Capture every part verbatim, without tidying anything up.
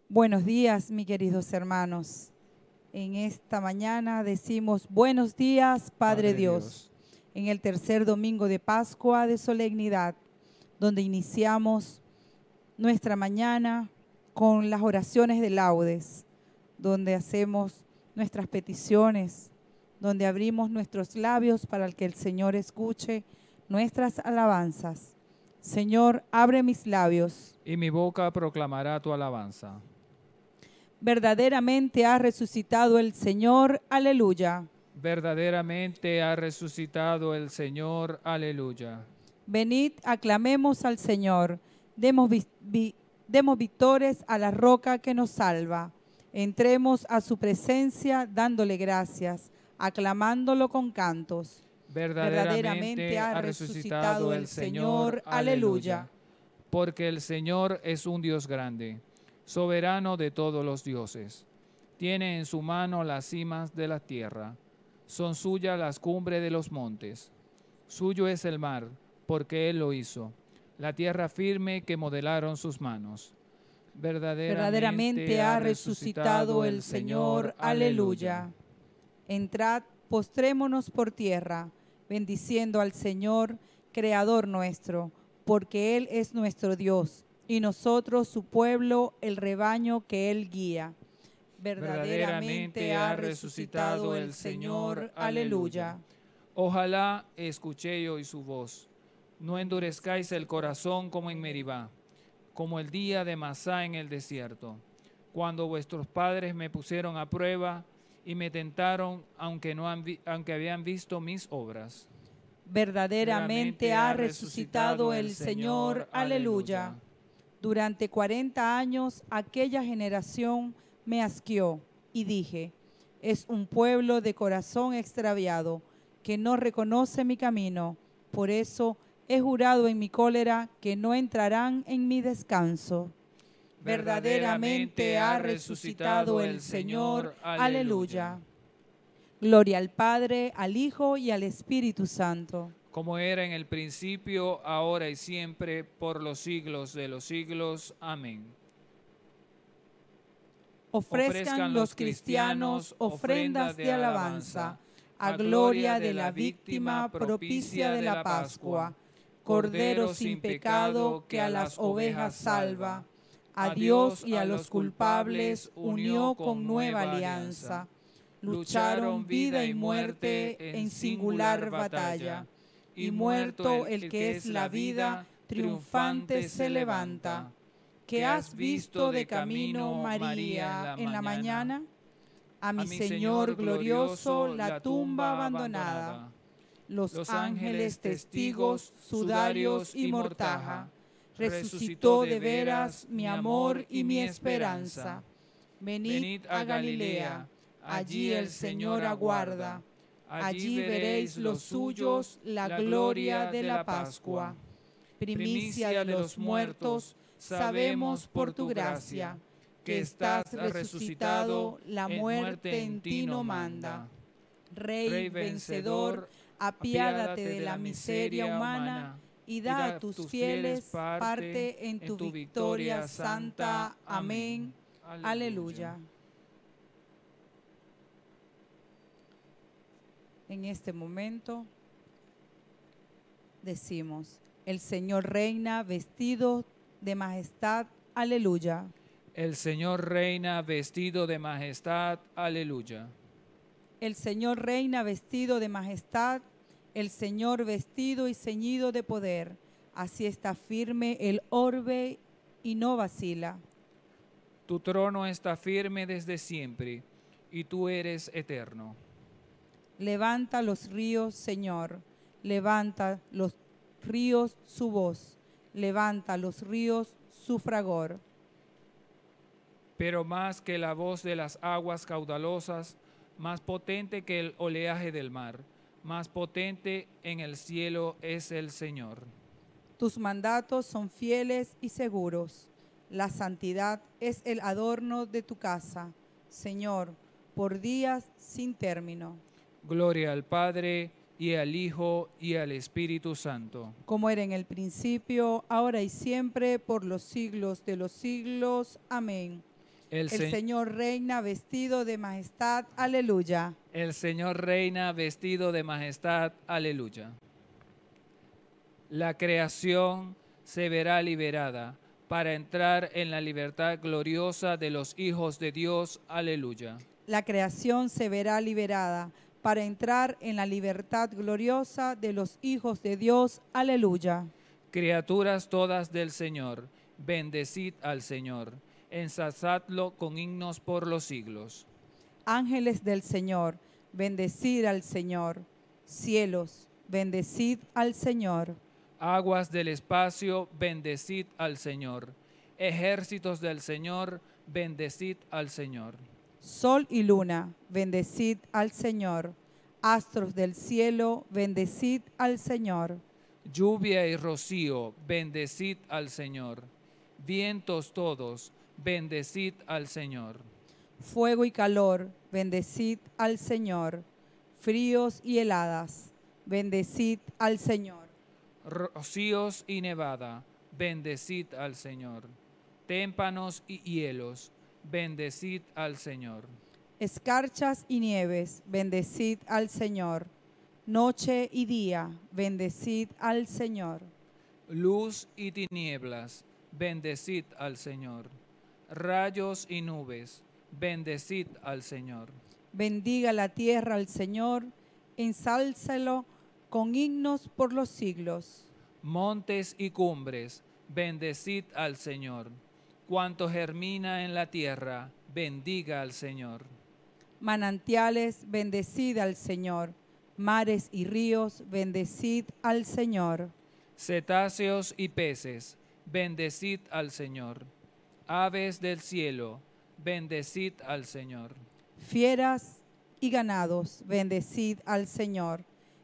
Buenos días, mis queridos hermanos. En esta mañana decimos buenos días, Padre, Padre Dios, Dios. en el tercer domingo de Pascua de solemnidad, donde iniciamos nuestra mañana con las oraciones de laudes, donde hacemos nuestras peticiones, donde abrimos nuestros labios para que el Señor escuche nuestras alabanzas. Señor, abre mis labios. Y mi boca proclamará tu alabanza. Verdaderamente ha resucitado el Señor, aleluya. Verdaderamente ha resucitado el Señor, aleluya. Venid, aclamemos al Señor, demos, vi, vi, demos victores a la roca que nos salva. Entremos a su presencia dándole gracias, aclamándolo con cantos. Verdaderamente ha resucitado el Señor, aleluya. Porque el Señor es un Dios grande, soberano de todos los dioses. Tiene en su mano las cimas de la tierra, son suyas las cumbres de los montes. Suyo es el mar, porque Él lo hizo, la tierra firme que modelaron sus manos. Verdaderamente, Verdaderamente ha resucitado el Señor, aleluya. Entrad, postrémonos por tierra, bendiciendo al Señor, Creador nuestro, porque Él es nuestro Dios, y nosotros su pueblo, el rebaño que Él guía. Verdaderamente ha resucitado el Señor, aleluya. Ojalá escuchéis hoy su voz. No endurezcáis el corazón como en Meribá, como el día de Masá en el desierto, cuando vuestros padres me pusieron a prueba y me tentaron, aunque, no han vi, aunque habían visto mis obras. Verdaderamente ha resucitado el Señor, aleluya. Durante cuarenta años aquella generación me asqueó y dije, es un pueblo de corazón extraviado que no reconoce mi camino. Por eso he jurado en mi cólera que no entrarán en mi descanso. Verdaderamente ha resucitado el Señor, aleluya. Gloria al Padre, al Hijo y al Espíritu Santo. Como era en el principio, ahora y siempre, por los siglos de los siglos. Amén. Ofrezcan los cristianos ofrendas de alabanza, a gloria de la víctima propicia de la Pascua, Cordero sin pecado que a las ovejas salva, a Dios y a los culpables unió con nueva alianza. Lucharon vida y muerte en singular batalla, y muerto el que es la vida, triunfante se levanta. ¿Qué has visto de camino, María, en la mañana? A mi Señor glorioso la tumba abandonada. Los ángeles testigos, sudarios y mortaja. Resucitó de veras mi amor y mi esperanza. Venid a Galilea, allí el Señor aguarda. Allí veréis los suyos la gloria de la Pascua. Primicia de los muertos, sabemos por tu gracia que estás resucitado, la muerte en ti no manda. Rey vencedor, apiádate de la miseria humana y da a tus fieles parte en tu victoria santa. Amén. Aleluya. En este momento decimos, el Señor reina vestido de majestad, aleluya. El Señor reina vestido de majestad, aleluya. El Señor reina vestido de majestad, el Señor vestido y ceñido de poder. Así está firme el orbe y no vacila. Tu trono está firme desde siempre, y tú eres eterno. Levanta los ríos, Señor, levanta los ríos su voz, levanta los ríos su fragor. Pero más que la voz de las aguas caudalosas, más potente que el oleaje del mar, más potente en el cielo es el Señor. Tus mandatos son fieles y seguros. La santidad es el adorno de tu casa, Señor, por días sin término. Gloria al Padre, y al Hijo, y al Espíritu Santo. Como era en el principio, ahora y siempre, por los siglos de los siglos. Amén. El, el se Señor reina vestido de majestad, aleluya. El Señor reina vestido de majestad, aleluya. La creación se verá liberada para entrar en la libertad gloriosa de los hijos de Dios, aleluya. La creación se verá liberada para entrar en la libertad gloriosa de los hijos de Dios, aleluya. Criaturas todas del Señor, bendecid al Señor, ensalzadlo con himnos por los siglos. Ángeles del Señor, bendecid al Señor. Cielos, bendecid al Señor. Aguas del espacio, bendecid al Señor. Ejércitos del Señor, bendecid al Señor. Sol y luna, bendecid al Señor. Astros del cielo, bendecid al Señor. Lluvia y rocío, bendecid al Señor. Vientos todos, bendecid al Señor. Fuego y calor, bendecid al Señor. Fríos y heladas, bendecid al Señor. Rocíos y nevada, bendecid al Señor. Témpanos y hielos, bendecid al Señor. Escarchas y nieves, bendecid al Señor. Noche y día, bendecid al Señor. Luz y tinieblas, bendecid al Señor. Rayos y nubes, bendecid al Señor. Bendiga la tierra al Señor, ensálcelo con himnos por los siglos. Montes y cumbres, bendecid al Señor. Cuanto germina en la tierra, bendiga al Señor. Manantiales, bendecid al Señor. Mares y ríos, bendecid al Señor. Cetáceos y peces, bendecid al Señor. Aves del cielo, bendecid al Señor. Fieras y ganados, bendecid al Señor.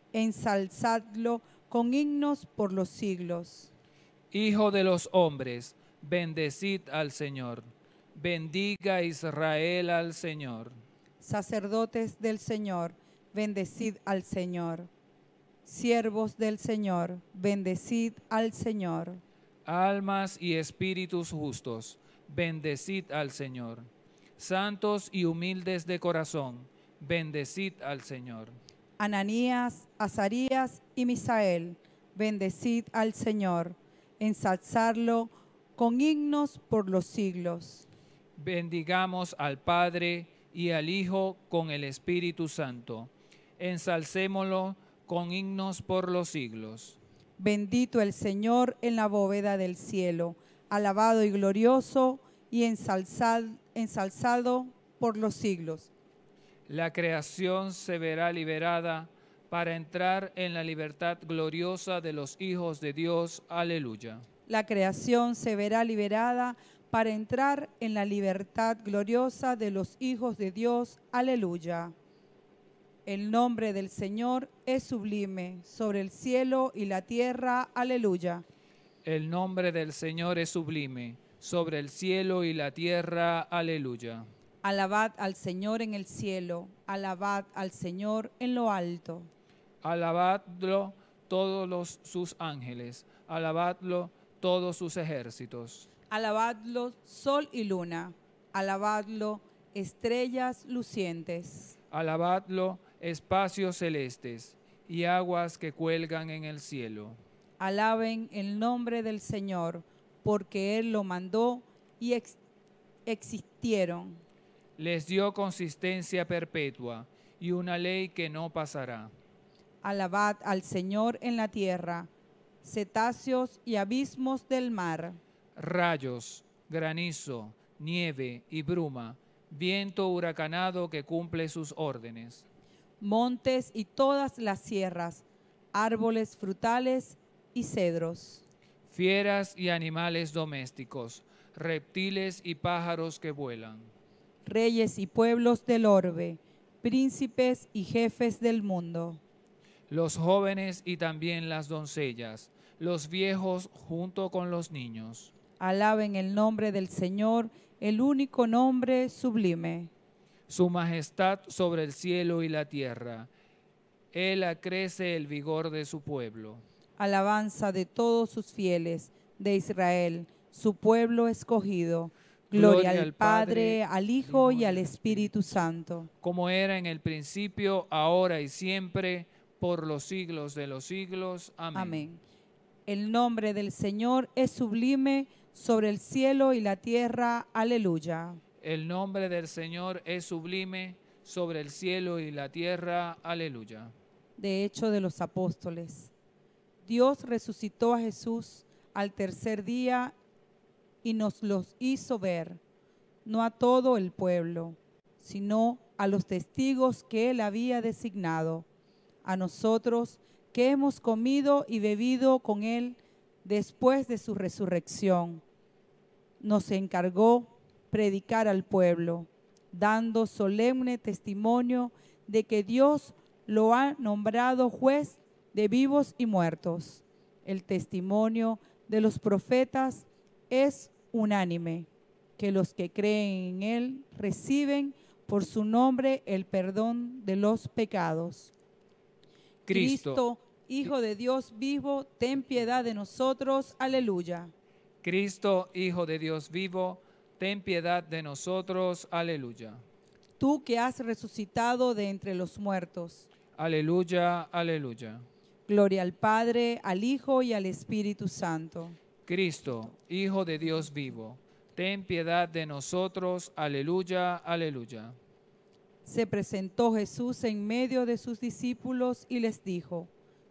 Ensalzadlo con himnos por los siglos. Hijo de los hombres, bendecid al Señor. Bendiga Israel al Señor. Sacerdotes del Señor, bendecid al Señor. Siervos del Señor, bendecid al Señor. Almas y espíritus justos, bendecid al Señor. Santos y humildes de corazón, bendecid al Señor. Ananías, Azarías y Misael, bendecid al Señor. Ensalzarlo con himnos por los siglos. Bendigamos al Padre y al Hijo con el Espíritu Santo. Ensalcémoslo con himnos por los siglos. Bendito el Señor en la bóveda del cielo, alabado y glorioso y ensalzado, ensalzado por los siglos. La creación se verá liberada para entrar en la libertad gloriosa de los hijos de Dios. Aleluya. La creación se verá liberada para entrar en la libertad gloriosa de los hijos de Dios. Aleluya. El nombre del Señor es sublime sobre el cielo y la tierra. Aleluya. El nombre del Señor es sublime sobre el cielo y la tierra. Aleluya. Alabad al Señor en el cielo, alabad al Señor en lo alto. Alabadlo todos los, sus ángeles, alabadlo todos sus ejércitos. Alabadlo sol y luna, alabadlo estrellas lucientes. Alabadlo espacios celestes y aguas que cuelgan en el cielo. Alaben el nombre del Señor, porque Él lo mandó y ex existieron. Les dio consistencia perpetua y una ley que no pasará. Alabad al Señor en la tierra, cetáceos y abismos del mar. Rayos, granizo, nieve y bruma, viento huracanado que cumple sus órdenes. Montes y todas las sierras, árboles frutales y cedros. Fieras y animales domésticos, reptiles y pájaros que vuelan. Reyes y pueblos del orbe, príncipes y jefes del mundo. Los jóvenes y también las doncellas, los viejos junto con los niños. Alaben el nombre del Señor, el único nombre sublime. Su majestad sobre el cielo y la tierra. Él acrece el vigor de su pueblo. Alabanza de todos sus fieles, de Israel, su pueblo escogido. Gloria al Padre, al Hijo y al Espíritu Santo. Como era en el principio, ahora y siempre, por los siglos de los siglos. Amén. Amén. El nombre del Señor es sublime sobre el cielo y la tierra. Aleluya. El nombre del Señor es sublime sobre el cielo y la tierra. Aleluya. De Hechos de los Apóstoles. Dios resucitó a Jesús al tercer día y nos los hizo ver, no a todo el pueblo, sino a los testigos que Él había designado, a nosotros que hemos comido y bebido con Él después de su resurrección. Nos encargó predicar al pueblo, dando solemne testimonio de que Dios lo ha nombrado juez de vivos y muertos. El testimonio de los profetas es unánime, que los que creen en Él reciben por su nombre el perdón de los pecados. Cristo, Cristo, Hijo de Dios vivo, ten piedad de nosotros. Aleluya. Cristo, Hijo de Dios vivo, ten piedad de nosotros. Aleluya. Tú que has resucitado de entre los muertos. Aleluya, aleluya. Gloria al Padre, al Hijo y al Espíritu Santo. Cristo, Hijo de Dios vivo, ten piedad de nosotros. Aleluya, aleluya. Se presentó Jesús en medio de sus discípulos y les dijo: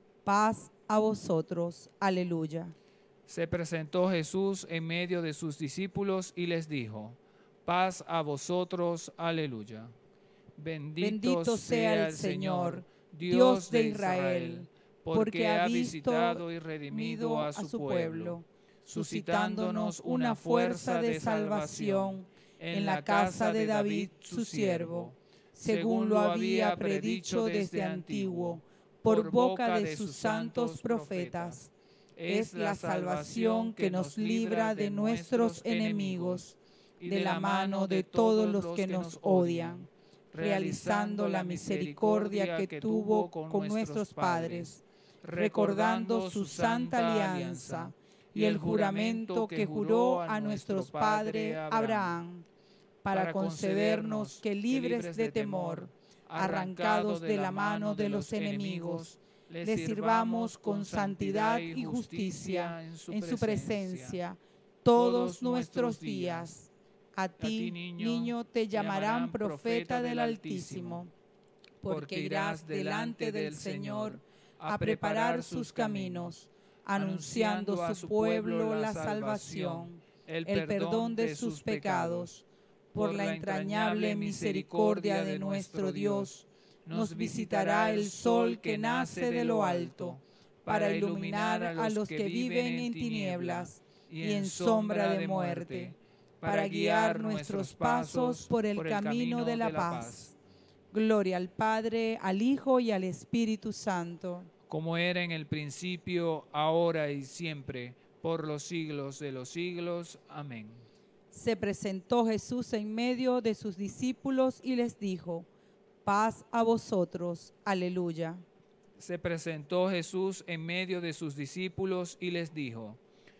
paz a vosotros. Aleluya. Se presentó Jesús en medio de sus discípulos y les dijo: paz a vosotros. Aleluya. Bendito, Bendito sea el Señor, Dios de Israel, porque ha visitado y redimido a su pueblo, suscitándonos una fuerza de salvación en la casa de David, su siervo, según lo había predicho desde antiguo, por boca de sus santos profetas. Es la salvación que nos libra de nuestros enemigos y de la mano de todos los que nos odian, realizando la misericordia que tuvo con nuestros padres, recordando su santa alianza y el juramento que juró a nuestro padre Abraham, para concedernos que libres de temor, arrancados de la mano de los enemigos, le sirvamos con santidad y justicia en su presencia todos nuestros días. A ti, niño, te llamarán profeta del Altísimo, porque irás delante del Señor a preparar sus caminos, anunciando a su pueblo la salvación, el perdón de sus pecados. Por la entrañable misericordia de nuestro Dios, nos visitará el sol que nace de lo alto, para iluminar a los que viven en tinieblas y en sombra de muerte, para guiar nuestros pasos por el camino de la paz. Gloria al Padre, al Hijo y al Espíritu Santo. Como era en el principio, ahora y siempre, por los siglos de los siglos. Amén. Se presentó Jesús en medio de sus discípulos y les dijo: paz a vosotros. Aleluya. Se presentó Jesús en medio de sus discípulos y les dijo: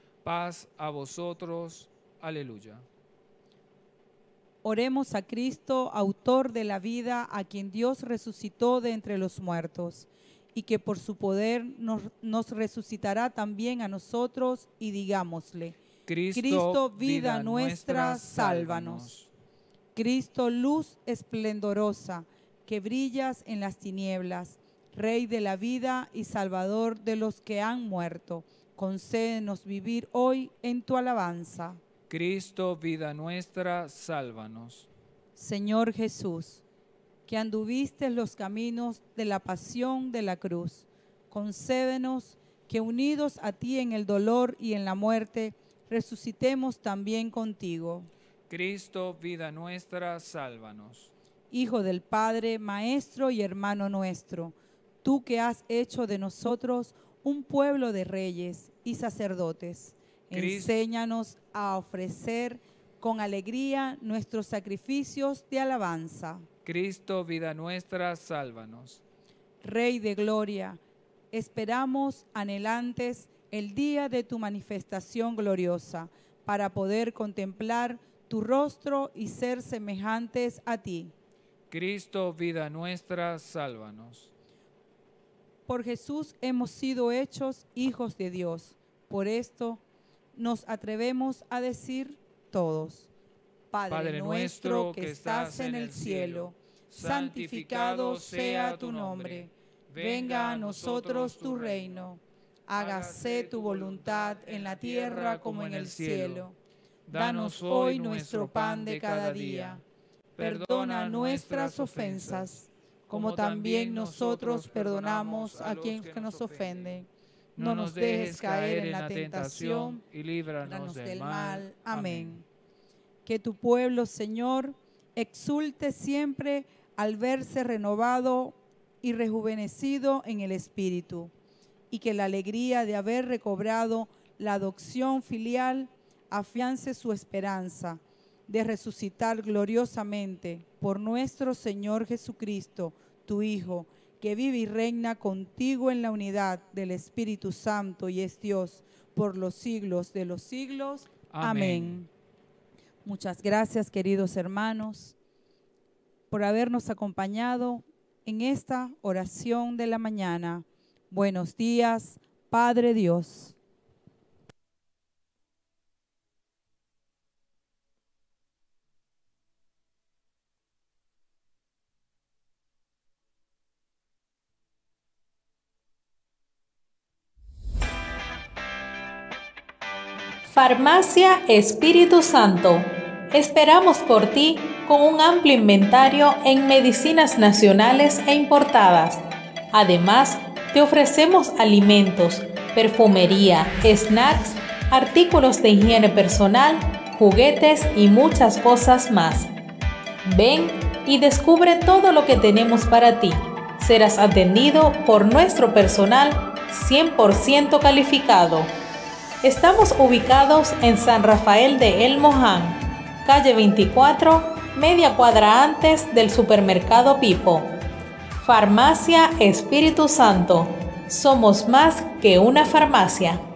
paz a vosotros. Aleluya. Oremos a Cristo, autor de la vida, a quien Dios resucitó de entre los muertos, y que por su poder nos, nos resucitará también a nosotros, y digámosle: Cristo, Cristo vida, vida nuestra, sálvanos. Cristo, luz esplendorosa, que brillas en las tinieblas, Rey de la vida y Salvador de los que han muerto, concédenos vivir hoy en tu alabanza. Cristo, vida nuestra, sálvanos. Señor Jesús, que anduviste los caminos de la pasión de la cruz, concédenos que unidos a ti en el dolor y en la muerte, resucitemos también contigo. Cristo, vida nuestra, sálvanos. Hijo del Padre, Maestro y hermano nuestro, tú que has hecho de nosotros un pueblo de reyes y sacerdotes, enséñanos a ofrecer con alegría nuestros sacrificios de alabanza. Cristo, vida nuestra, sálvanos. Rey de gloria, esperamos anhelantes el día de tu manifestación gloriosa, para poder contemplar tu rostro y ser semejantes a ti. Cristo, vida nuestra, sálvanos. Por Jesús hemos sido hechos hijos de Dios. Por esto nos atrevemos a decir todos: Padre, Padre nuestro que estás en el cielo, santificado sea tu nombre. Venga a nosotros tu reino. Hágase tu voluntad en la tierra como en el cielo. Danos hoy nuestro pan de cada día. Perdona nuestras ofensas, como también nosotros perdonamos a quienes nos ofenden. No nos dejes caer en la tentación y líbranos del mal. Amén. Que tu pueblo, Señor, exulte siempre al verse renovado y rejuvenecido en el Espíritu, y que la alegría de haber recobrado la adopción filial afiance su esperanza de resucitar gloriosamente por nuestro Señor Jesucristo, tu Hijo, que vive y reina contigo en la unidad del Espíritu Santo y es Dios por los siglos de los siglos. Amén. Amén. Muchas gracias, queridos hermanos, por habernos acompañado en esta oración de la mañana. Buenos días, Padre Dios. Farmacia Espíritu Santo. Esperamos por ti con un amplio inventario en medicinas nacionales e importadas. Además, te ofrecemos alimentos, perfumería, snacks, artículos de higiene personal, juguetes y muchas cosas más. Ven y descubre todo lo que tenemos para ti. Serás atendido por nuestro personal cien por ciento calificado. Estamos ubicados en San Rafael de El Moján, calle veinticuatro, media cuadra antes del supermercado Pipo. Farmacia Espíritu Santo. Somos más que una farmacia.